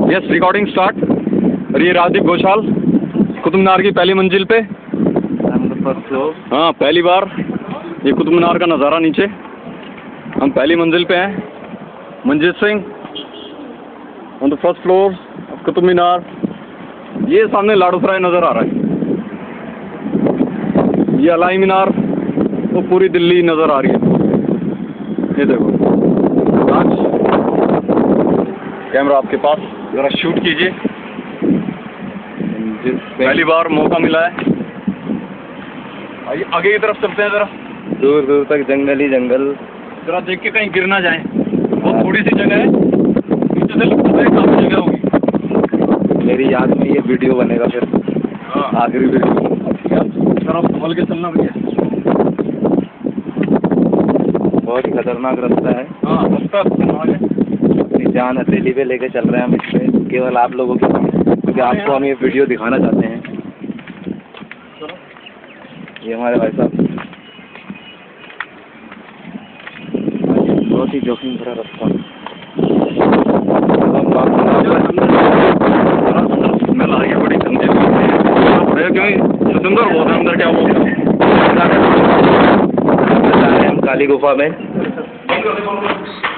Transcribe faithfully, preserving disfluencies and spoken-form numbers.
Yes, recording start. और ये राजदीप घोषाल कुतुब मीनार की पहली मंजिल पे। हाँ, पहली बार ये कुतुब मीनार का नज़ारा नीचे। हम पहली मंजिल पे हैं। Manjeet Singh on the first floor of Qutub Minar. ये सामने लाडोसराय नज़र आ रहा है। ये अलाई मीनार, वो पूरी दिल्ली नज़र आ रही है। ये देखो, आज कैमरा आपके पास, ज़रा शूट कीजिए। पहली बार मौका मिला है। आइए आगे की तरफ चलते हैं। ज़रा दूर दूर तक जंगल ही जंगल। ज़रा देख के कहीं गिर ना जाए। बहुत थोड़ी सी जगह है, नीचे से लगता है काफ़ी जगह होगी। मेरी याद में ये वीडियो बनेगा फिर। हाँ, आखिरी वीडियो। ज़रा संभल के चलना भैया। बहुत ही खतरनाक रास्ता है। हाँ, रास्ता खतरनाक है। अपनी जान हथेली पे लेके चल रहे हैं हम इस पे, केवल आप लोगों के लिए, क्योंकि आपको हम ये वीडियो दिखाना चाहते हैं। ये हमारे भाई साहब, बहुत ही जोखिम भरा रास्ता। स्मेल आ रही है बड़ी गंदी। क्यों सुंदर बहुत है अंदर, क्या बोलते हैं। हम काली गुफा में।